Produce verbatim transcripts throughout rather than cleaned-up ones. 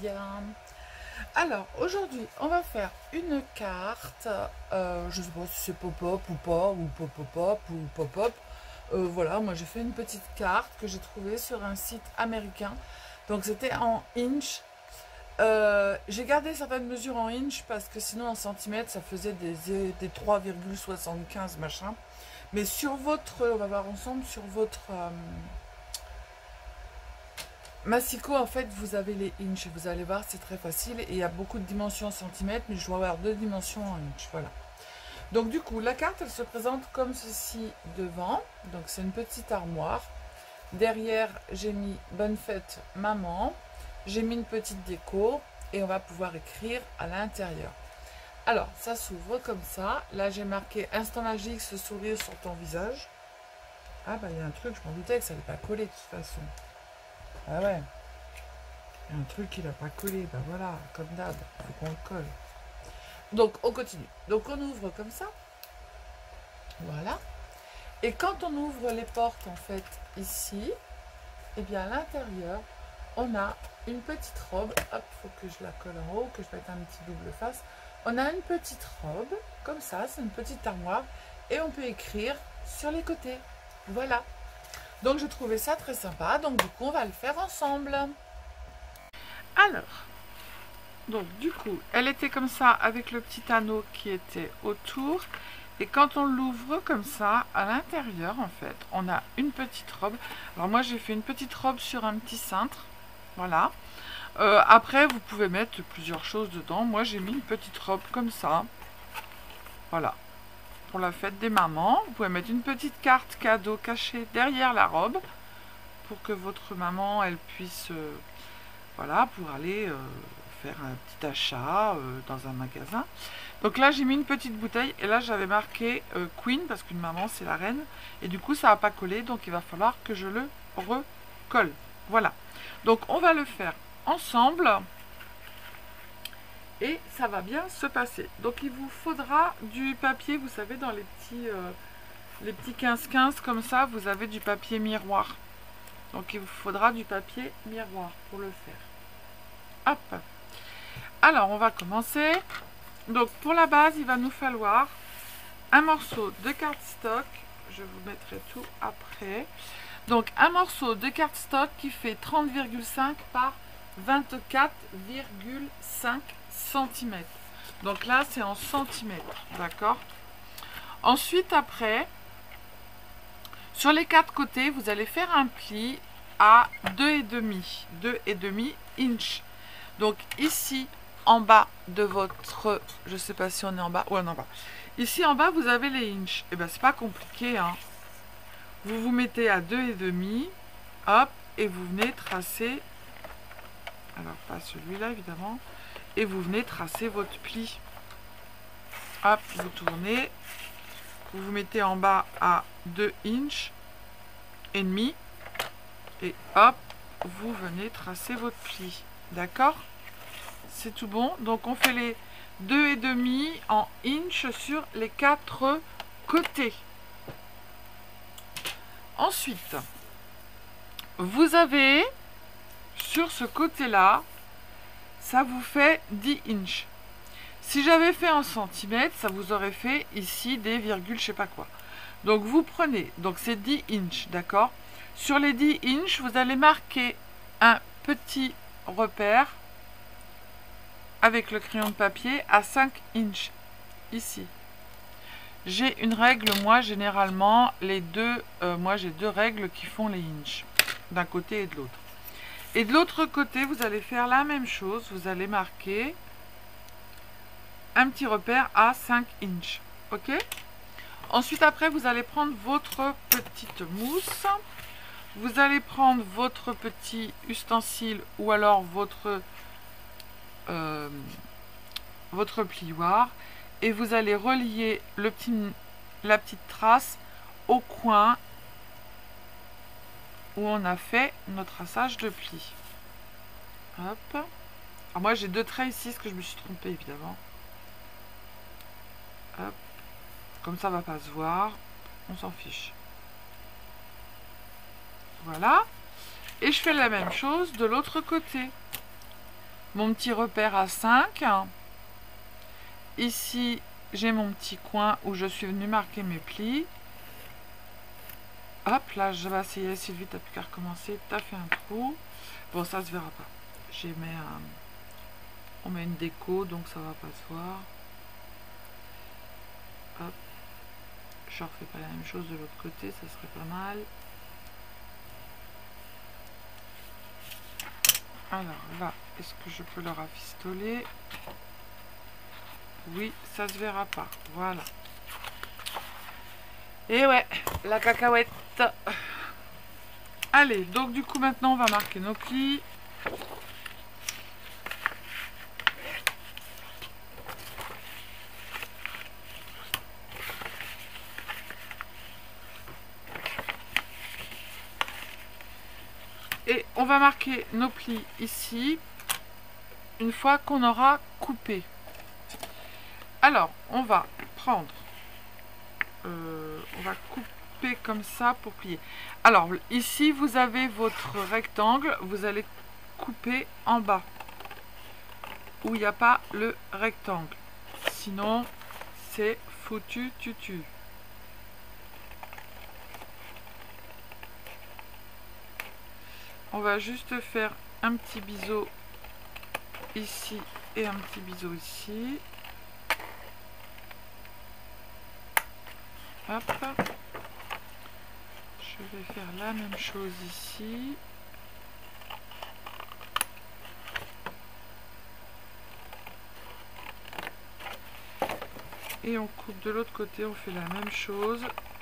bien. Alors aujourd'hui on va faire une carte, euh, je sais pas si c'est pop-up ou pas, ou pop-up ou pop-up. Euh, voilà, moi j'ai fait une petite carte que j'ai trouvée sur un site américain. Donc c'était en inch. Euh, j'ai gardé certaines mesures en inch parce que sinon en centimètres ça faisait des, des trois virgule soixante-quinze machin. Mais sur votre, on va voir ensemble, sur votre euh, Massico, en fait, vous avez les inches. Vous allez voir, c'est très facile. Et il y a beaucoup de dimensions en centimètres, mais je dois avoir deux dimensions en inches. Voilà. Donc, du coup, la carte, elle se présente comme ceci devant. Donc, c'est une petite armoire. Derrière, j'ai mis Bonne fête, maman. J'ai mis une petite déco. Et on va pouvoir écrire à l'intérieur. Alors, ça s'ouvre comme ça. Là, j'ai marqué Instant magique, ce sourire sur ton visage. Ah, bah, il y a un truc, je m'en doutais que ça n'allait pas coller de toute façon. Ah ouais. Il y a un truc qui n'a pas collé. Ben voilà, comme d'hab. Il faut qu'on le colle. Donc, on continue. Donc, on ouvre comme ça. Voilà. Et quand on ouvre les portes, en fait, ici, et bien à l'intérieur, on a une petite robe. Hop, il faut que je la colle en haut, que je mette un petit double face. On a une petite robe, comme ça. C'est une petite armoire. Et on peut écrire sur les côtés. Voilà. Donc, je trouvais ça très sympa. Donc, du coup, on va le faire ensemble. Alors, donc, du coup, elle était comme ça avec le petit anneau qui était autour. Et quand on l'ouvre comme ça, à l'intérieur, en fait, on a une petite robe. Alors, moi, j'ai fait une petite robe sur un petit cintre. Voilà. Euh, après, vous pouvez mettre plusieurs choses dedans. Moi, j'ai mis une petite robe comme ça. Voilà. Pour la fête des mamans, vous pouvez mettre une petite carte cadeau cachée derrière la robe pour que votre maman, elle puisse, euh, voilà, pour aller euh, faire un petit achat euh, dans un magasin. Donc là, j'ai mis une petite bouteille et là, j'avais marqué euh, Queen parce qu'une maman, c'est la reine. Et du coup, ça n'a pas collé, donc il va falloir que je le recolle. Voilà. Donc, on va le faire ensemble. Et ça va bien se passer. Donc il vous faudra du papier, vous savez, dans les petits euh, les petits quinze quinze comme ça, vous avez du papier miroir. Donc il vous faudra du papier miroir pour le faire. Hop. Alors on va commencer. Donc pour la base, il va nous falloir un morceau de cardstock. Je vous mettrai tout après. Donc un morceau de cardstock qui fait trente virgule cinq par vingt-quatre virgule cinq centimètres. Donc là, c'est en centimètres, d'accord? Ensuite, après, sur les quatre côtés, vous allez faire un pli à deux virgule cinq, deux virgule cinq inch. Donc ici, en bas de votre, je sais pas si on est en bas, ouais, on est en bas. Ici en bas, vous avez les inches. Et ben, c'est pas compliqué, hein. Vous vous mettez à deux virgule cinq, hop, et vous venez tracer. Alors pas celui-là évidemment. Et vous venez tracer votre pli. Hop, vous tournez. Vous vous mettez en bas à deux inches et demi. Et hop, vous venez tracer votre pli. D'accord? C'est tout bon. Donc on fait les deux virgule cinq en inches sur les quatre côtés. Ensuite, vous avez sur ce côté-là, ça vous fait dix inches. Si j'avais fait en centimètres, ça vous aurait fait ici des virgules, je sais pas quoi. Donc vous prenez, donc c'est dix inches, d'accord? Sur les dix inches, vous allez marquer un petit repère avec le crayon de papier à cinq inches, ici. J'ai une règle, moi, généralement, les deux, euh, moi j'ai deux règles qui font les inches, d'un côté et de l'autre. Et de l'autre côté, vous allez faire la même chose. Vous allez marquer un petit repère à cinq inches. Ok? Ensuite, après, vous allez prendre votre petite mousse. Vous allez prendre votre petit ustensile ou alors votre, euh, votre plioir. Et vous allez relier le petit, la petite trace au coin où on a fait notre traçage de pli. Hop. Alors moi j'ai deux traits ici, parce que je me suis trompée évidemment. Hop. Comme ça va pas se voir. On s'en fiche. Voilà. Et je fais la même chose de l'autre côté. mon petit repère à cinq. Ici, j'ai mon petit coin où je suis venue marquer mes plis. Hop, là, je vais essayer. Sylvie, t'as plus qu'à recommencer. T'as fait un trou. Bon, ça se verra pas. J'ai mis un... On met une déco, donc ça va pas se voir. Hop. Je refais pas la même chose de l'autre côté, ça serait pas mal. Alors là, est-ce que je peux le rafistoler? Oui, ça se verra pas. Voilà. Et ouais, la cacahuète. Allez, donc du coup maintenant on va marquer nos plis. Et on va marquer nos plis ici, une fois qu'on aura coupé. Alors, on va prendre, euh, on va couper comme ça pour plier. Alors, ici, vous avez votre rectangle, vous allez couper en bas, où il n'y a pas le rectangle. Sinon, c'est foutu tutu. On va juste faire un petit biseau ici et un petit biseau ici. Hop. Je vais faire la même chose ici. Et on coupe de l'autre côté, on fait la même chose.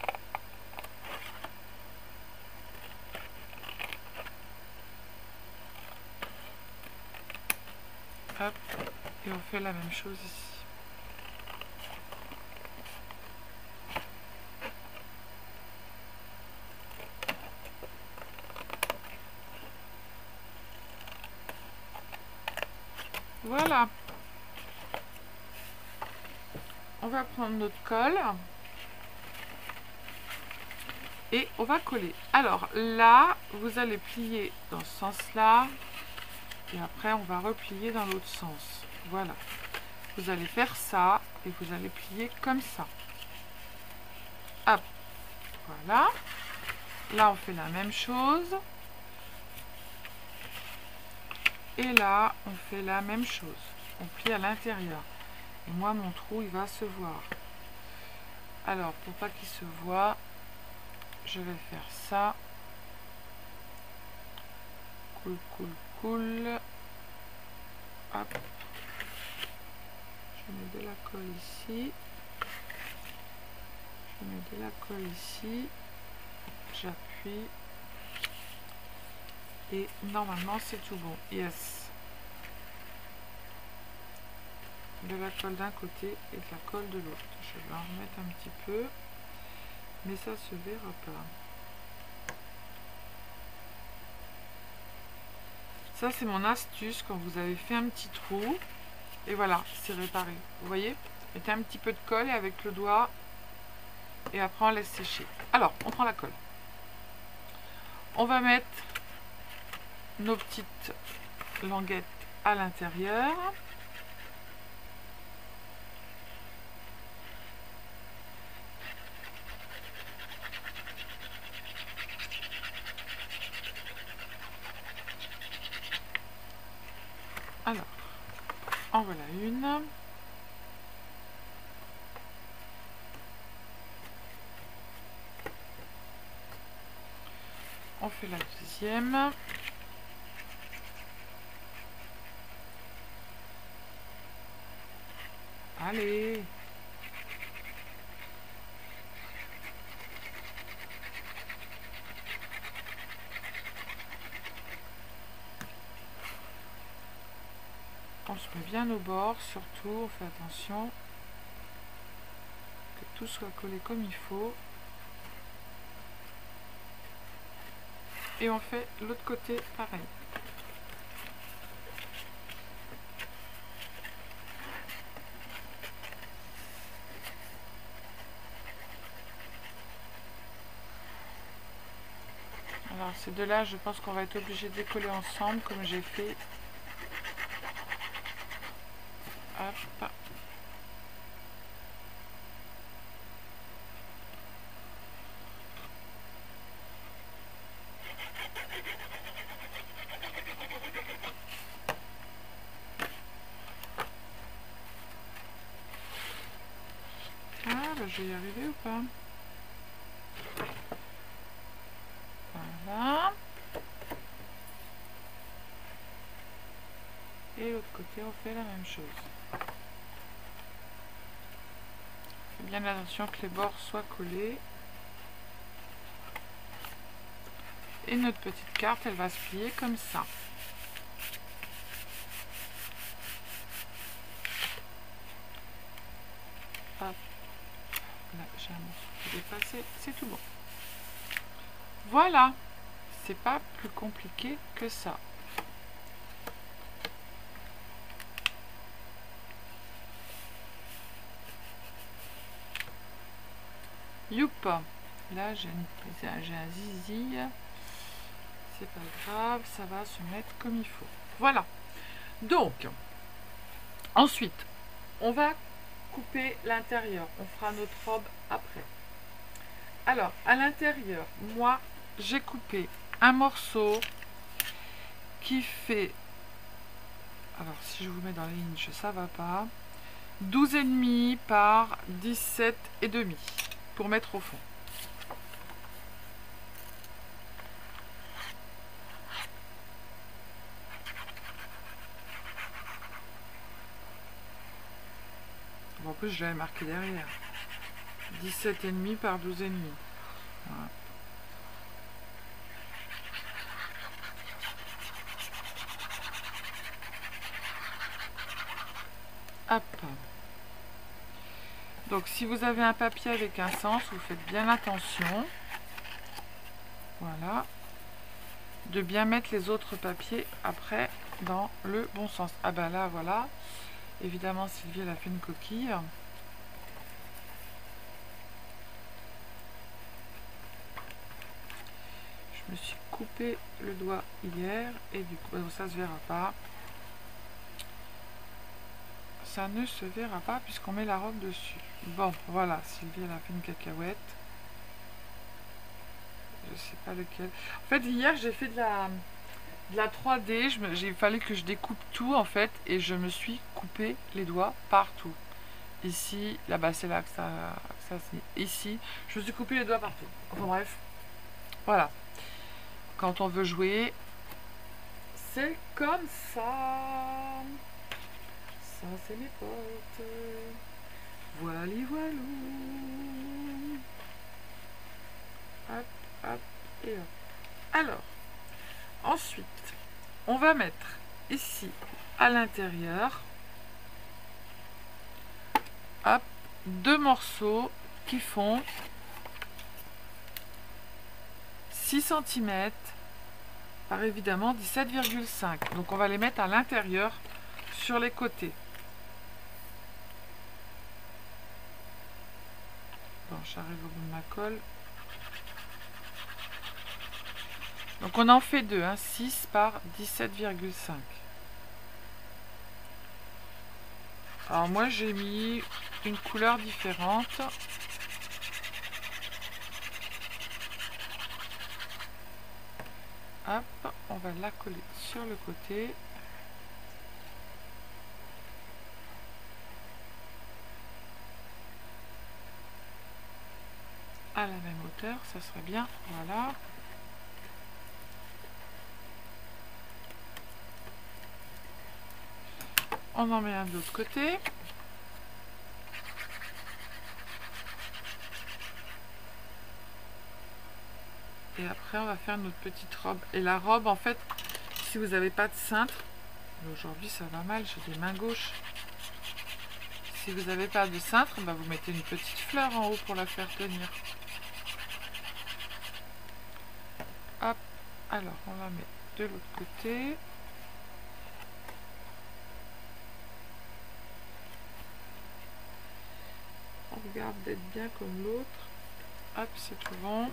Hop, et on fait la même chose ici. Voilà. On va prendre notre colle et on va coller. Alors là, vous allez plier dans ce sens-là. Et après, on va replier dans l'autre sens. Voilà. Vous allez faire ça et vous allez plier comme ça. Hop. Voilà. Là, on fait la même chose. Et là, on fait la même chose. On plie à l'intérieur. Et moi, mon trou, il va se voir. Alors, pour pas qu'il se voit, je vais faire ça. Cool, cool, cool. Hop. Je mets de la colle ici. Je mets de la colle ici. J'appuie. Et normalement, c'est tout bon. Yes. De la colle d'un côté et de la colle de l'autre. Je vais en remettre un petit peu. Mais ça se verra pas. Ça, c'est mon astuce quand vous avez fait un petit trou. Et voilà, c'est réparé. Vous voyez? Mettez un petit peu de colle et avec le doigt. Et après, on laisse sécher. Alors, on prend la colle. On va mettre nos petites languettes à l'intérieur. Alors, en voilà une. On fait la deuxième. Allez. On se met bien au bord, surtout, on fait attention que tout soit collé comme il faut. Et on fait l'autre côté pareil. Alors ces deux-là, je pense qu'on va être obligé de décoller ensemble comme j'ai fait je vais y arriver ou pas? Voilà. Et l'autre côté, on fait la même chose. Faites bien attention que les bords soient collés. Et notre petite carte, elle va se plier comme ça. Hop. Là, j'ai un morceau qui est dépassé. C'est tout bon. Voilà. C'est pas plus compliqué que ça. Youpa. Là, j'ai un zizi. C'est pas grave, ça va se mettre comme il faut. Voilà. Donc, ensuite, on va couper l'intérieur. On fera notre robe après. Alors, à l'intérieur, moi, j'ai coupé un morceau qui fait... Alors, si je vous mets dans les inches, ça va pas. douze virgule cinq par dix-sept virgule cinq pour mettre au fond. En plus, je l'avais marqué derrière. dix-sept virgule cinq par douze virgule cinq. Voilà. Hop. Donc, si vous avez un papier avec un sens, vous faites bien attention. Voilà. De bien mettre les autres papiers après dans le bon sens. Ah ben là, voilà. Évidemment, Sylvie, elle a fait une coquille. Je me suis coupé le doigt hier et du coup, ça se verra pas. Ça ne se verra pas puisqu'on met la robe dessus. Bon, voilà, Sylvie, elle a fait une cacahuète. Je sais pas lequel. En fait, hier, j'ai fait de la, de la trois D. Il fallait que je découpe tout, en fait, et je me suis coupé les doigts partout. Ici, là-bas, c'est là que ça, ça c'est ici. Je me suis coupé les doigts partout. Enfin bref, voilà. Quand on veut jouer, c'est comme ça. Ça, c'est mes potes. Voilà, voilà. Hop, hop et hop. Alors, ensuite, on va mettre ici à l'intérieur, hop, deux morceaux qui font six centimètres par évidemment dix-sept virgule cinq. Donc on va les mettre à l'intérieur sur les côtés. Bon, j'arrive au bout de ma colle. Donc on en fait deux, hein, six par dix-sept virgule cinq. Alors moi j'ai mis une couleur différente. Hop, on va la coller sur le côté. À la même hauteur, ça serait bien. Voilà. On en met un de l'autre côté. Et après, on va faire notre petite robe. Et la robe, en fait, si vous n'avez pas de cintre, aujourd'hui ça va mal, j'ai des mains gauches. Si vous n'avez pas de cintre, bah, vous mettez une petite fleur en haut pour la faire tenir. Hop, alors on la met de l'autre côté. On regarde d'être bien comme l'autre. Hop, c'est tout bon.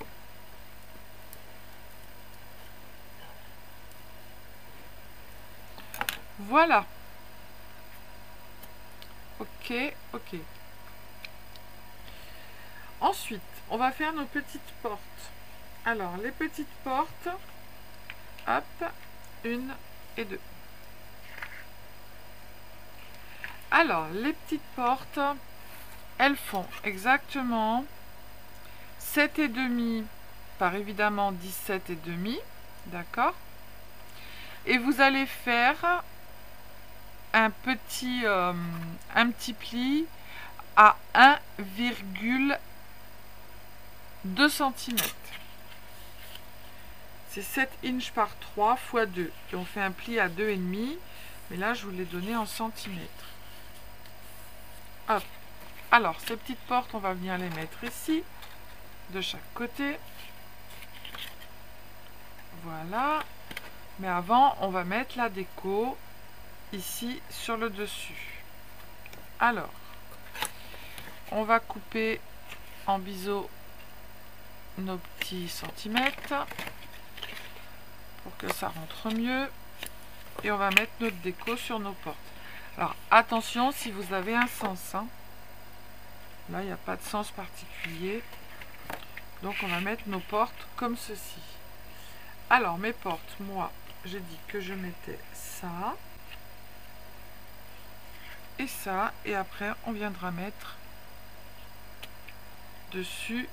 Voilà. Ok, ok. Ensuite, on va faire nos petites portes. Alors, les petites portes, hop, une et deux. Alors, les petites portes, elles font exactement sept et demi par évidemment dix-sept et demi, d'accord? Et vous allez faire un petit, euh, un petit pli à un virgule deux centimètres. C'est sept inches par trois fois deux. Et on fait un pli à deux virgule cinq. Mais là, je vous l'ai donné en centimètres. Hop. Alors, ces petites portes, on va venir les mettre ici, de chaque côté. Voilà. Mais avant, on va mettre la déco ici sur le dessus. Alors, on va couper en biseau nos petits centimètres pour que ça rentre mieux. Et on va mettre notre déco sur nos portes. Alors, attention si vous avez un sens. Hein. Là, il n'y a pas de sens particulier. Donc, on va mettre nos portes comme ceci. Alors, mes portes, moi, j'ai dit que je mettais ça. Et ça. Et après, on viendra mettre dessus.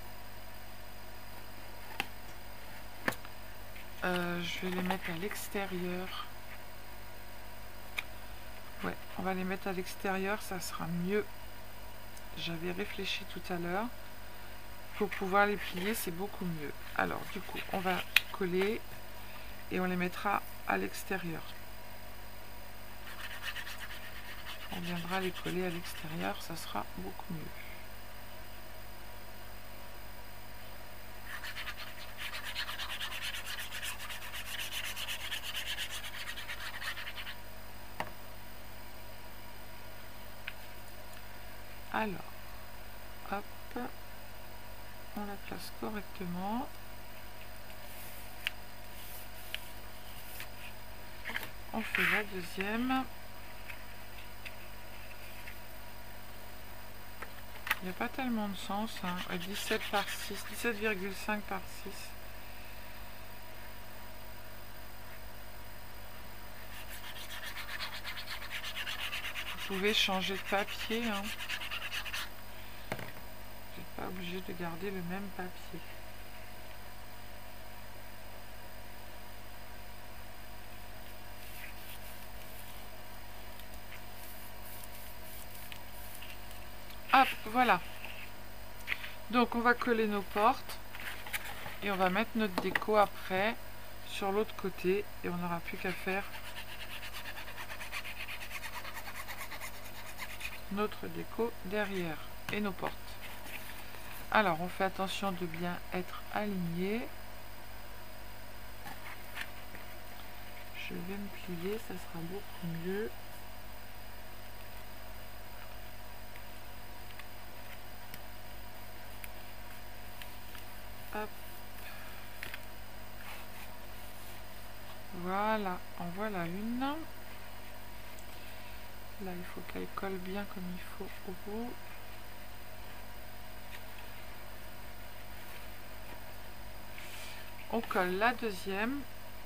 Euh, je vais les mettre à l'extérieur. Ouais, on va les mettre à l'extérieur, ça sera mieux. J'avais réfléchi tout à l'heure. Pour pouvoir les plier, c'est beaucoup mieux. Alors, du coup, on va coller et on les mettra à l'extérieur. On viendra les coller à l'extérieur, ça sera beaucoup mieux. Alors, hop, on la place correctement. On fait la deuxième. Il n'y a pas tellement de sens. Hein. dix-sept par six, dix-sept virgule cinq par six. Vous pouvez changer de papier. Hein. Vous n'êtes pas obligé de garder le même papier. Hop, voilà. Donc on va coller nos portes et on va mettre notre déco après sur l'autre côté et on n'aura plus qu'à faire notre déco derrière et nos portes. Alors on fait attention de bien être aligné. Je vais me plier, ça sera beaucoup mieux. Hop. Voilà, en voilà une. Là, il faut qu'elle colle bien comme il faut au bout. On colle la deuxième.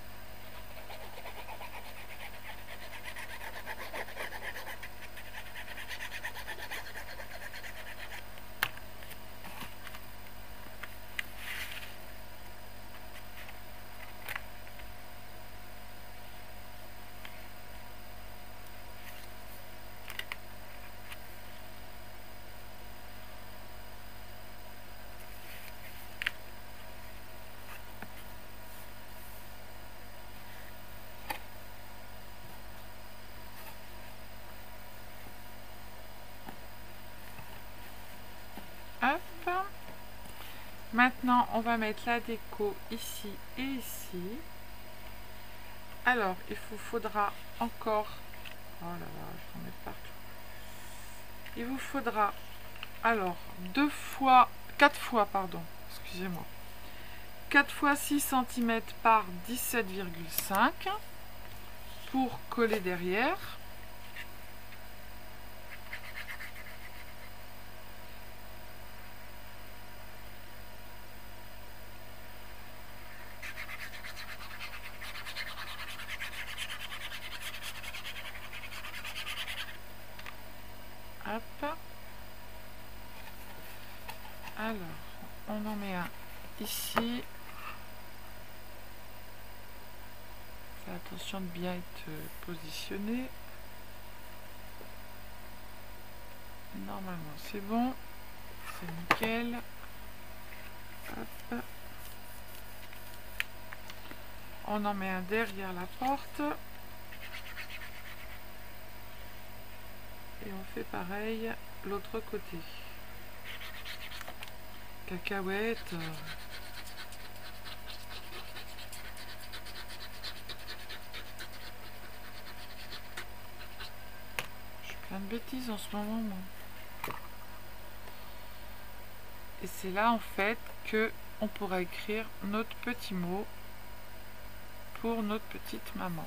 Hop. Maintenant, on va mettre la déco ici et ici. Alors, il vous faudra encore... Oh là là, je vais en mettre partout. Il vous faudra, alors, deux fois... quatre fois, pardon, excusez-moi. quatre fois six centimètres par dix-sept virgule cinq pour coller derrière. Hop. Alors, on en met un ici. Fais attention de bien être positionné. Normalement, c'est bon. C'est nickel. Hop. On en met un derrière la porte. Et on fait pareil l'autre côté. Cacahuète. Je fais plein de bêtises en ce moment, moi. Et c'est là en fait que on pourra écrire notre petit mot pour notre petite maman.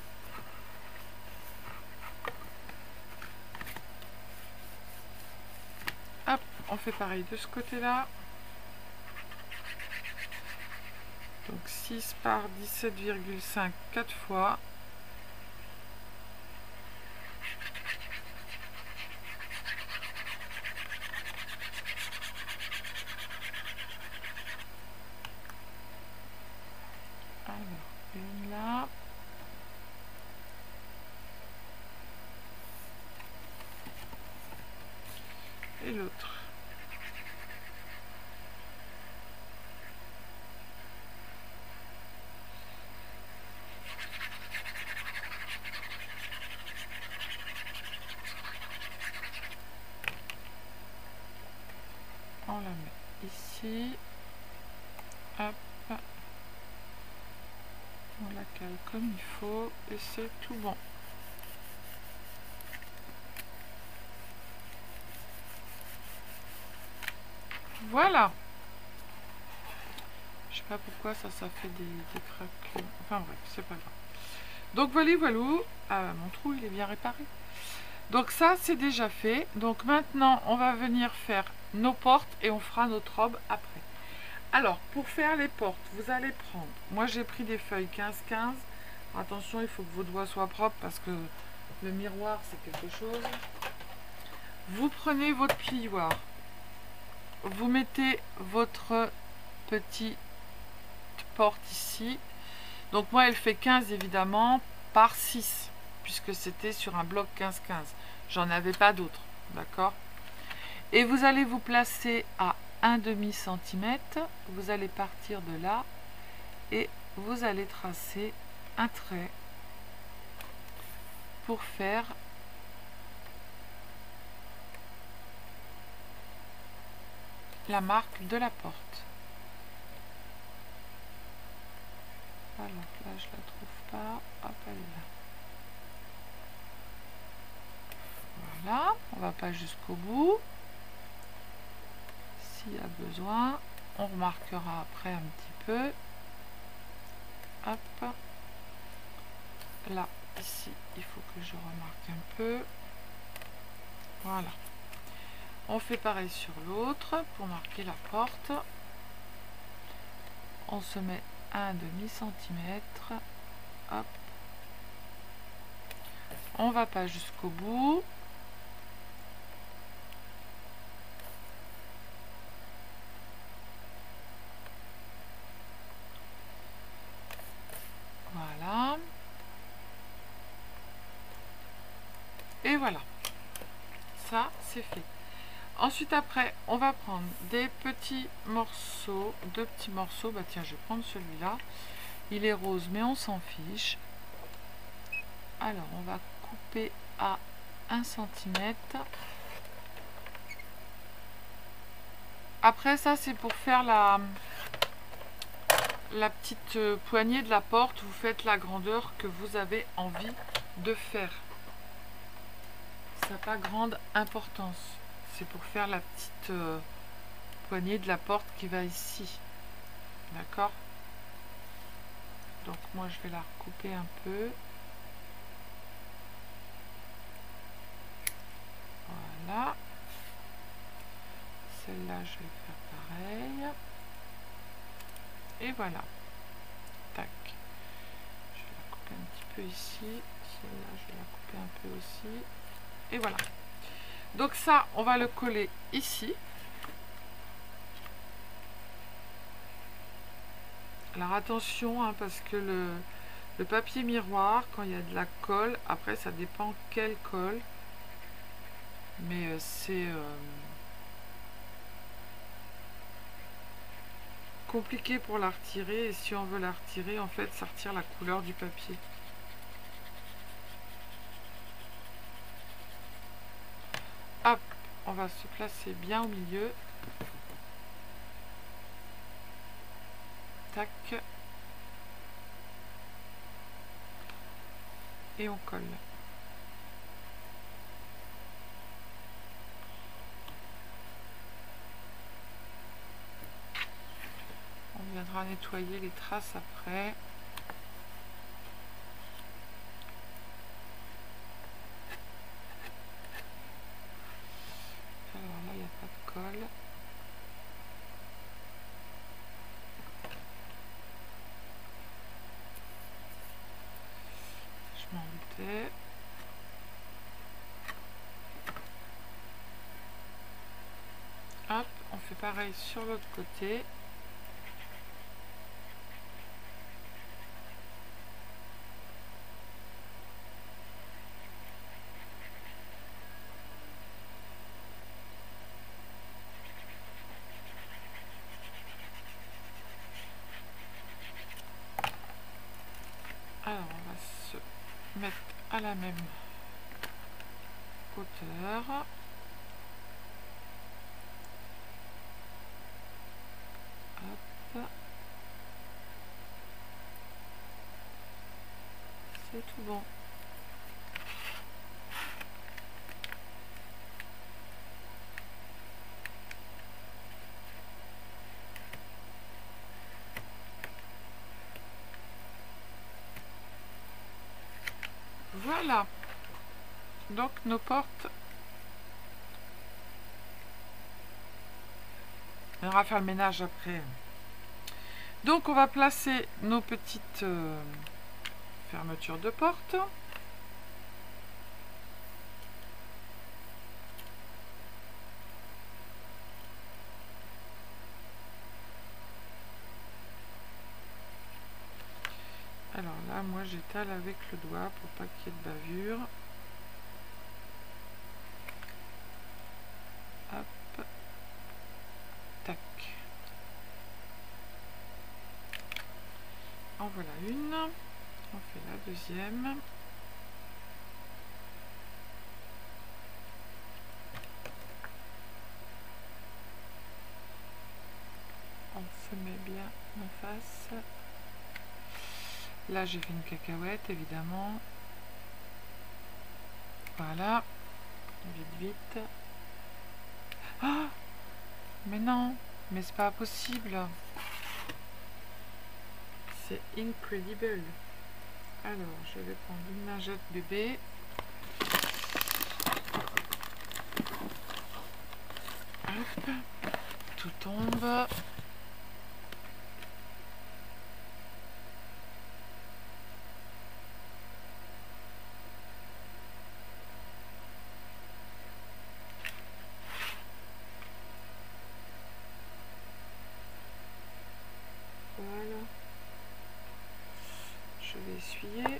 Hop, on fait pareil de ce côté-là. Donc six par dix-sept virgule cinq, quatre fois. Alors, une là. Et l'autre. On la met ici. Hop. On la cale comme il faut et c'est tout bon. Voilà. Je sais pas pourquoi ça, ça fait des, des craques. Enfin bref, c'est pas grave. Donc voilà, voilà. Ah, mon trou, il est bien réparé. Donc ça, c'est déjà fait. Donc maintenant, on va venir faire nos portes et on fera notre robe après. Alors, pour faire les portes, vous allez prendre... Moi, j'ai pris des feuilles quinze quinze. Attention, il faut que vos doigts soient propres parce que le miroir, c'est quelque chose. Vous prenez votre plioir. Vous mettez votre petite porte ici. Donc moi, elle fait quinze évidemment par six. Puisque c'était sur un bloc quinze quinze. J'en avais pas d'autres. D'accord? Et vous allez vous placer à un demi centimètre. Vous allez partir de là. Et vous allez tracer un trait pour faire la marque de la porte. Alors là, je la trouve pas. Hop, elle est là. Voilà, on va pas jusqu'au bout. S'il y a besoin, on remarquera après un petit peu. Hop. Là, ici, il faut que je remarque un peu. Voilà. On fait pareil sur l'autre pour marquer la porte. On se met un demi centimètre. Hop. On va pas jusqu'au bout. Voilà. Et voilà. Ça, c'est fait. Ensuite, après, on va prendre des petits morceaux, deux petits morceaux. Bah tiens, je vais prendre celui-là. Il est rose, mais on s'en fiche. Alors, on va couper à un centimètre. Après, ça, c'est pour faire la, la petite poignée de la porte. Vous faites la grandeur que vous avez envie de faire. Ça n'a pas grande importance. C'est pour faire la petite euh, poignée de la porte qui va ici. D'accord? Donc moi je vais la recouper un peu. Voilà. Celle-là je vais faire pareil. Et voilà. Tac. Je vais la couper un petit peu ici. Celle-là je vais la couper un peu aussi. Et voilà. Donc ça, on va le coller ici. Alors attention, hein, parce que le, le papier miroir, quand il y a de la colle, après ça dépend quelle colle, mais euh, c'est euh, compliqué pour la retirer, et si on veut la retirer, en fait, ça retire la couleur du papier. Hop, on va se placer bien au milieu. Tac. Et on colle. On viendra nettoyer les traces après. Alors là, il n'y a pas de colle. Je m'en doutais. Hop, on fait pareil sur l'autre côté. Alors, on va se mettre à la même hauteur. Hop. C'est tout bon. Voilà. Donc nos portes. On va faire le ménage après. Donc on va placer nos petites euh, fermetures de porte. Alors là, moi j'étale avec le doigt pour pas qu'il y ait de bavure. Hop. Tac. En voilà une. On fait la deuxième. On se met bien en face. Là, j'ai fait une cacahuète, évidemment. Voilà. Vite, vite. Ah! Mais non! Mais c'est pas possible! C'est incredible! Alors, je vais prendre une lingette bébé. Hop! Tout tombe. Voilà. Je vais essuyer.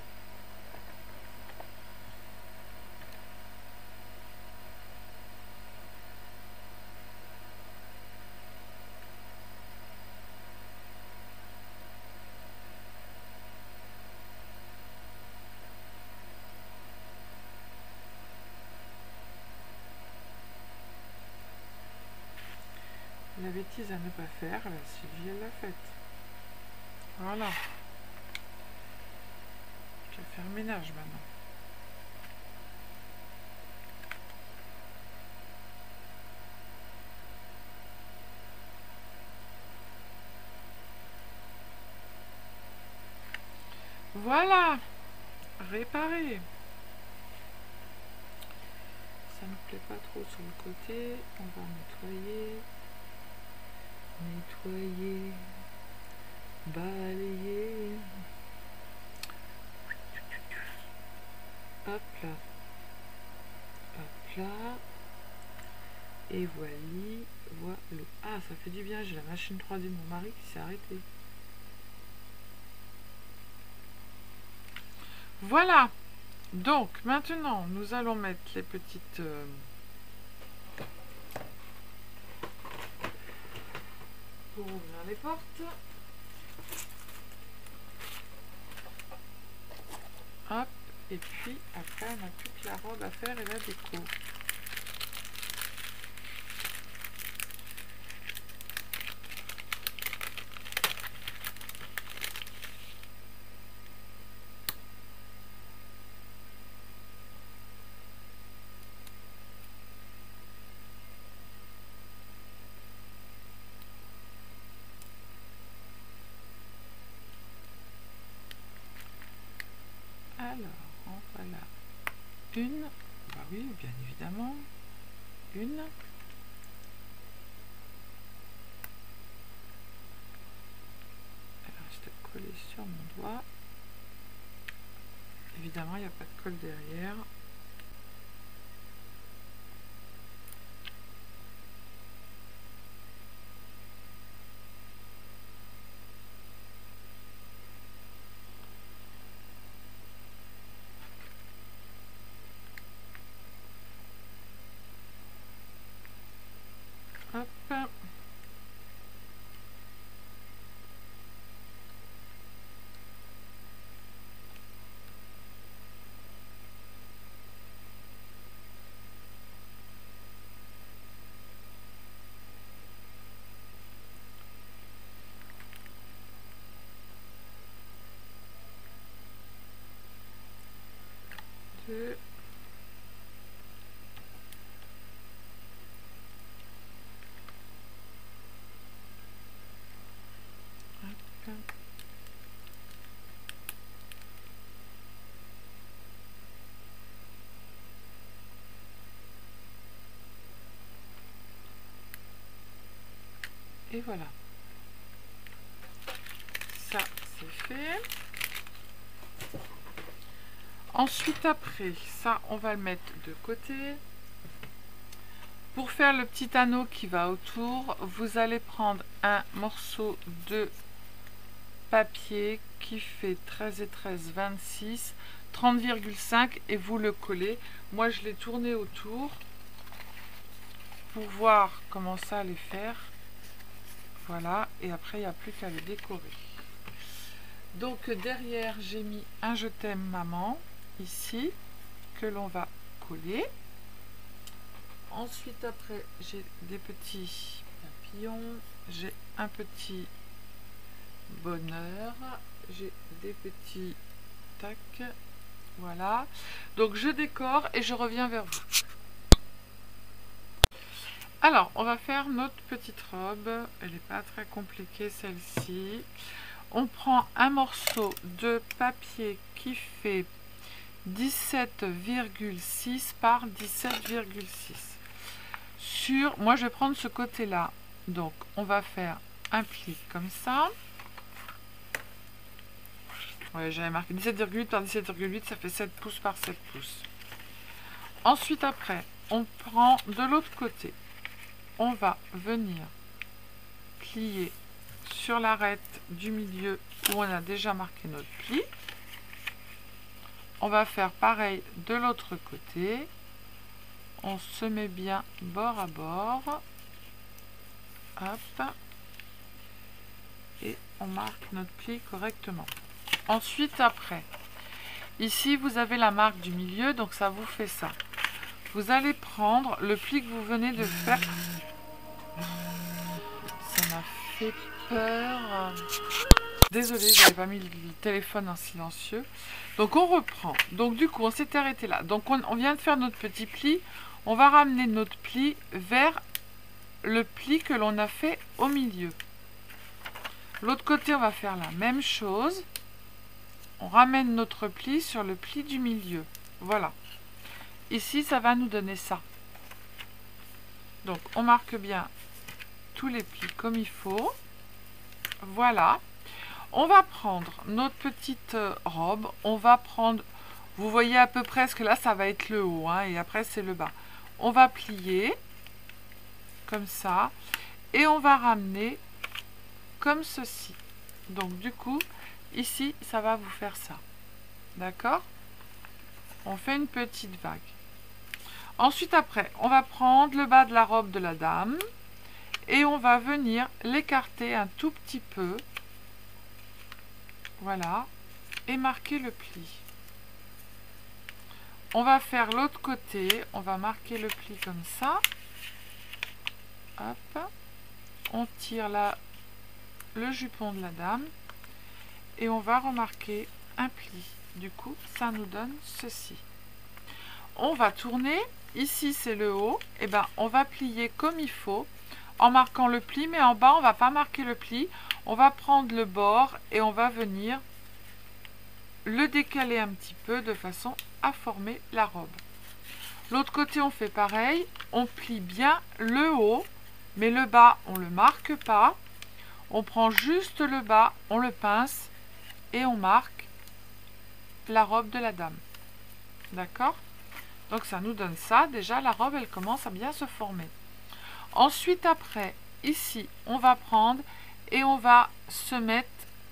La bêtise à ne pas faire, la Sylvie elle l'a faite. Voilà. Je vais faire le ménage maintenant. Voilà, réparé. Ça ne me plaît pas trop sur le côté. On va nettoyer. Nettoyer. Balayer. Hop là. Hop là. Et voilà. Voilà. Ah, ça fait du bien. J'ai la machine trois D de mon mari qui s'est arrêtée. Voilà. Donc, maintenant, nous allons mettre les petites... Euh, pour ouvrir les portes. Hop. Et puis, après, on n'a plus que la robe à faire et la déco. Alors, en voilà une. Bah oui, bien évidemment. Une. Elle reste collée sur mon doigt. Évidemment, il n'y a pas de colle derrière. Hop. Deux. Hop. Et voilà. Ça, c'est fait. Ensuite, après, ça, on va le mettre de côté. Pour faire le petit anneau qui va autour, vous allez prendre un morceau de papier qui fait treize et treize, vingt-six, trente virgule cinq et vous le collez. Moi, je l'ai tourné autour pour voir comment ça allait faire. Voilà, et après, il n'y a plus qu'à le décorer. Donc, derrière, j'ai mis un je t'aime maman, ici, que l'on va coller. Ensuite, après, j'ai des petits papillons, j'ai un petit bonheur, j'ai des petits tac, voilà. Donc, je décore et je reviens vers vous. Alors, on va faire notre petite robe. Elle n'est pas très compliquée, celle-ci. On prend un morceau de papier qui fait dix-sept virgule six par dix-sept virgule six. Sur, moi, je vais prendre ce côté-là. Donc, on va faire un pli comme ça. Ouais, j'avais marqué dix-sept virgule huit par dix-sept virgule huit, ça fait sept pouces par sept pouces. Ensuite, après, on prend de l'autre côté. On va venir plier sur l'arête du milieu où on a déjà marqué notre pli. On va faire pareil de l'autre côté. On se met bien bord à bord. Hop. Et on marque notre pli correctement. Ensuite, après, ici, vous avez la marque du milieu, donc ça vous fait ça. Vous allez prendre le pli que vous venez de faire. Ça m'a fait peur. Désolée, j'avais pas mis le téléphone en silencieux. Donc on reprend. Donc du coup, on s'est arrêté là. Donc on, on vient de faire notre petit pli. On va ramener notre pli vers le pli que l'on a fait au milieu. L'autre côté, on va faire la même chose. On ramène notre pli sur le pli du milieu. Voilà. Ici, ça va nous donner ça. Donc, on marque bien tous les plis comme il faut. Voilà. On va prendre notre petite robe. On va prendre, vous voyez à peu près, ce que là, ça va être le haut. Hein, et après, c'est le bas. On va plier comme ça. Et on va ramener comme ceci. Donc, du coup, ici, ça va vous faire ça. D'accord? On fait une petite vague. Ensuite, après, on va prendre le bas de la robe de la dame et on va venir l'écarter un tout petit peu. Voilà. Et marquer le pli. On va faire l'autre côté. On va marquer le pli comme ça. Hop. On tire là le jupon de la dame. Et on va remarquer un pli. Du coup, ça nous donne ceci. On va tourner. Ici, c'est le haut. Et ben, on va plier comme il faut en marquant le pli. Mais en bas, on ne va pas marquer le pli. On va prendre le bord et on va venir le décaler un petit peu de façon à former la robe. L'autre côté, on fait pareil. On plie bien le haut, mais le bas, on ne le marque pas. On prend juste le bas, on le pince et on marque la robe de la dame. D'accord? Donc ça nous donne ça. Déjà, la robe, elle commence à bien se former. Ensuite, après, ici, on va prendre et on va se mettre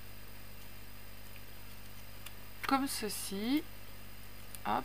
comme ceci. Hop.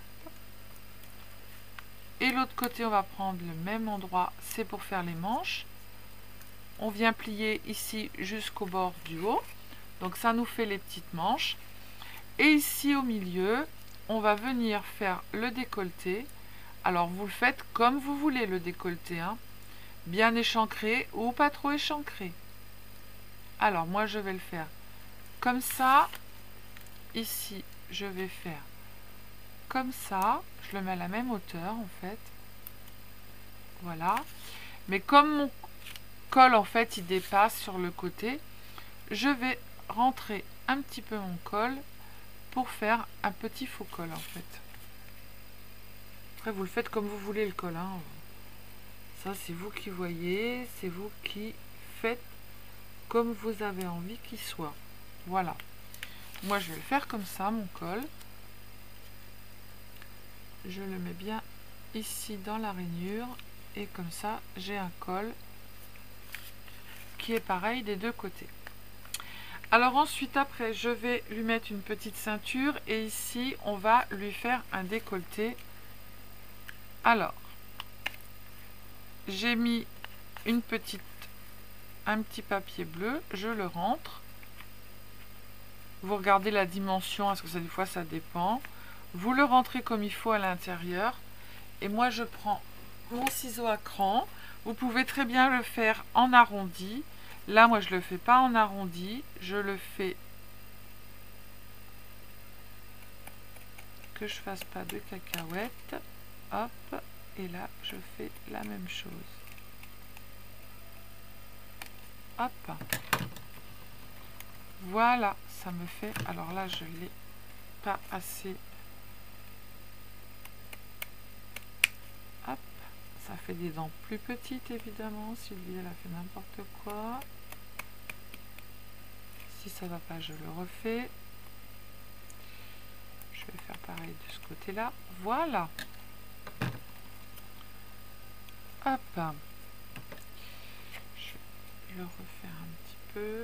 Et l'autre côté, on va prendre le même endroit. C'est pour faire les manches. On vient plier ici jusqu'au bord du haut. Donc ça nous fait les petites manches. Et ici au milieu, on va venir faire le décolleté. Alors vous le faites comme vous voulez le décolleté. Hein. Bien échancré ou pas trop échancré. Alors moi je vais le faire comme ça. Ici, je vais faire comme ça. Je le mets à la même hauteur en fait. Voilà. Mais comme mon col en fait il dépasse sur le côté, je vais rentrer un petit peu mon col pour faire un petit faux col en fait. Après vous le faites comme vous voulez le col. Hein. Ça c'est vous qui voyez, c'est vous qui faites comme vous avez envie qu'il soit. Voilà. Moi je vais le faire comme ça mon col. Je le mets bien ici dans la rainure et comme ça j'ai un col qui est pareil des deux côtés. Alors ensuite après je vais lui mettre une petite ceinture et ici on va lui faire un décolleté. Alors j'ai mis une petite un petit papier bleu, je le rentre. Vous regardez la dimension parce que ça des fois ça dépend. Vous le rentrez comme il faut à l'intérieur et moi je prends mon ciseau à cran. Vous pouvez très bien le faire en arrondi. Là moi je le fais pas en arrondi, je le fais que je fasse pas de cacahuètes. Hop, et là je fais la même chose. Hop. Voilà, ça me fait. Alors là je l'ai pas assez. Hop, ça fait des dents plus petites évidemment. Sylvie elle a fait n'importe quoi. Si ça va pas, je le refais. Je vais faire pareil de ce côté-là. Voilà. Hop. Je vais le refaire un petit peu.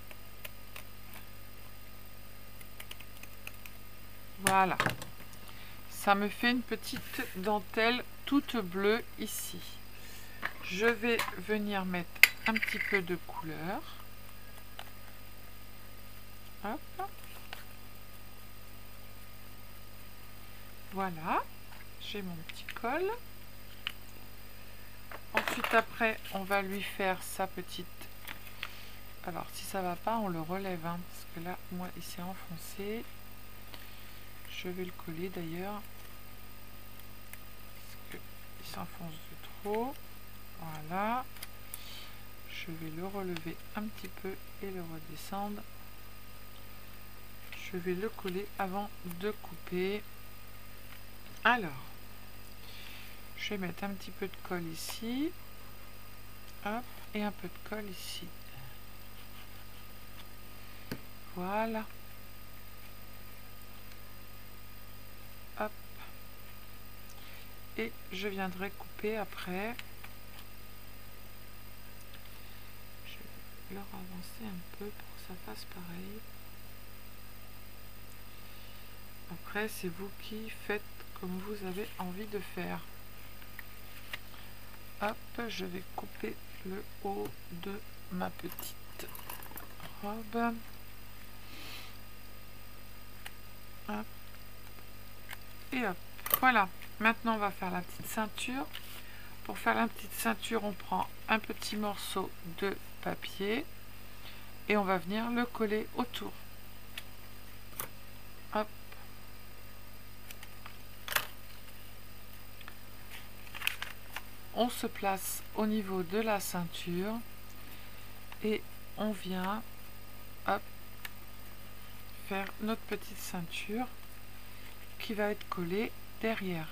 Voilà. Ça me fait une petite dentelle toute bleue ici. Je vais venir mettre un petit peu de couleur. Hop. Voilà. J'ai mon petit col. Ensuite après on va lui faire sa petite. Alors si ça va pas on le relève hein, parce que là moi il s'est enfoncé. Je vais le coller d'ailleurs parce qu'il s'enfonce de trop. Voilà. Je vais le relever un petit peu et le redescendre. Je vais le coller avant de couper. Alors, je vais mettre un petit peu de colle ici. Hop, et un peu de colle ici. Voilà. Hop. Et je viendrai couper après. Je vais leur avancer un peu pour que ça fasse pareil. Après, c'est vous qui faites comme vous avez envie de faire. Hop, je vais couper le haut de ma petite robe. Hop. Et hop. Voilà. Maintenant, on va faire la petite ceinture. Pour faire la petite ceinture, on prend un petit morceau de papier et on va venir le coller autour. Hop. On se place au niveau de la ceinture et on vient hop, faire notre petite ceinture qui va être collée derrière.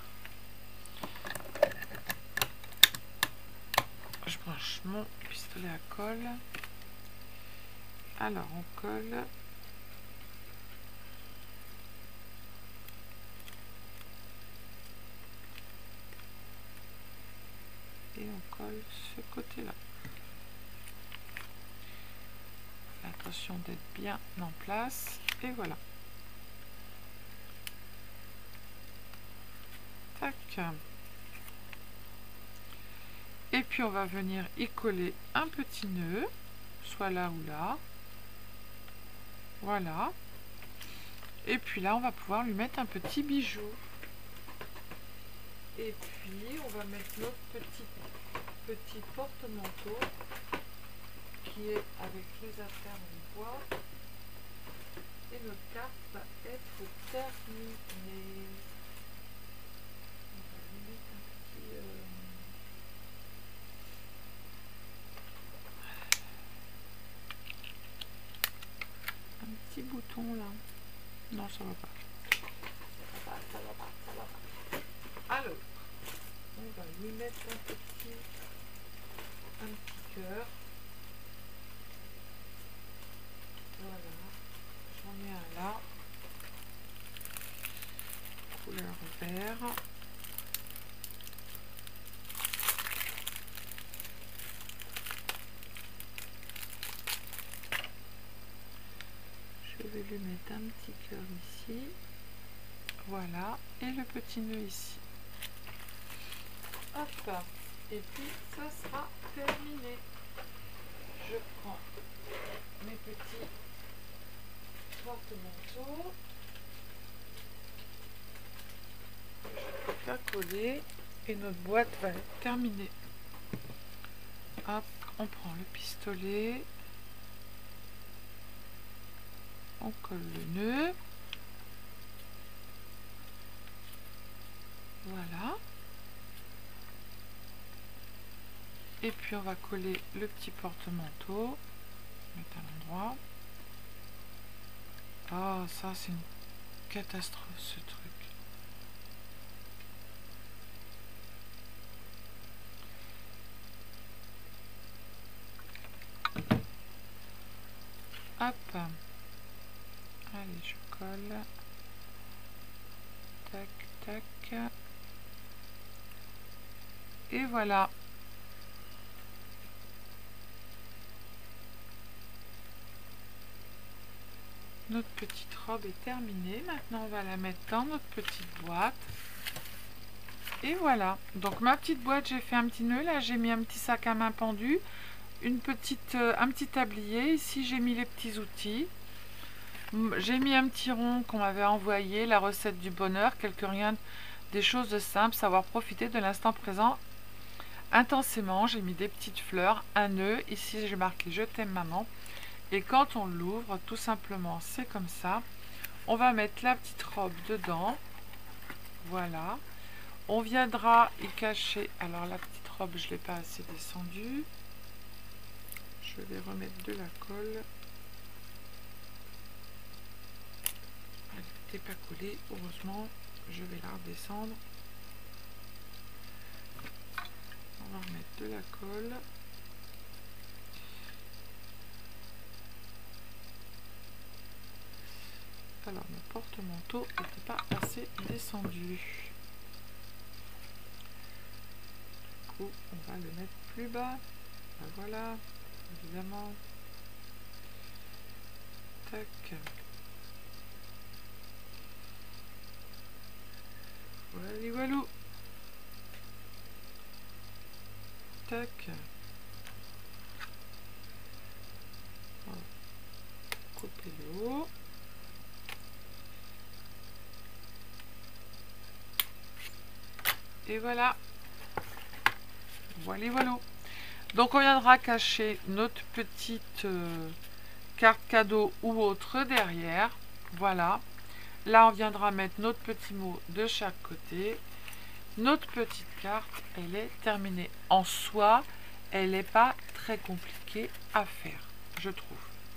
Je branche mon pistolet à colle. Alors on colle. Et on colle ce côté-là. Attention d'être bien en place. Et voilà. Tac. Et puis on va venir y coller un petit nœud, soit là ou là. Voilà. Et puis là, on va pouvoir lui mettre un petit bijou. Et puis, on va mettre notre petit, petit porte-manteau qui est avec les affaires en bois. Et notre carte va être terminée. On va lui mettre un petit... Euh... un petit bouton là. Non, ça va pas. Ça va pas, ça va pas, ça va pas. Alors, on va lui mettre un petit, un petit cœur. Voilà. J'en ai un là. Couleur vert. Je vais lui mettre un petit cœur ici. Voilà. Et le petit nœud ici. Hop. Et puis, ça sera terminé. Je prends mes petits porte-manteaux. Je peux faire coller. Et notre boîte va être terminée. Hop. On prend le pistolet. On colle le nœud. Voilà. Et puis on va coller le petit porte-manteau. Mettre à l'endroit. Oh, ça c'est une catastrophe ce truc. Hop. Allez, je colle. Tac, tac. Et voilà. Notre petite robe est terminée. Maintenant, on va la mettre dans notre petite boîte. Et voilà. Donc, ma petite boîte, j'ai fait un petit nœud. Là, j'ai mis un petit sac à main pendu. Une petite, euh, un petit tablier. Ici, j'ai mis les petits outils. J'ai mis un petit rond qu'on m'avait envoyé, la recette du bonheur, quelques rien, des choses de simples, savoir profiter de l'instant présent intensément. J'ai mis des petites fleurs, un nœud, ici j'ai marqué je t'aime maman. Et quand on l'ouvre, tout simplement, c'est comme ça. On va mettre la petite robe dedans. Voilà. On viendra y cacher, alors la petite robe, je ne l'ai pas assez descendue. Je vais remettre de la colle. Elle n'était pas collée, heureusement. Je vais la redescendre. On va remettre de la colle. Alors, mon porte-manteau n'était pas assez descendu. Du coup, on va le mettre plus bas. Ben voilà, évidemment. Tac. Voilà, voilà. Tac. Voilà. Couper le haut. Et voilà. Voilà, voilà. Donc on viendra cacher notre petite euh, carte cadeau ou autre derrière. Voilà. Là on viendra mettre notre petit mot de chaque côté. Notre petite carte, elle est terminée. En soi, elle n'est pas très compliquée à faire, je trouve.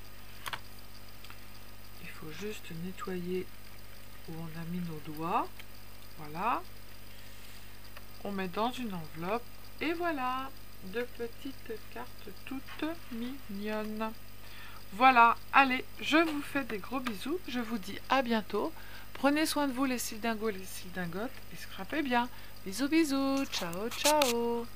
Il faut juste nettoyer où on a mis nos doigts. Voilà. On met dans une enveloppe. Et voilà, deux petites cartes toutes mignonnes. Voilà, allez, je vous fais des gros bisous. Je vous dis à bientôt. Prenez soin de vous les cildingos et les cildingotes et scrapez bien. Bisous, bisous. Ciao, ciao.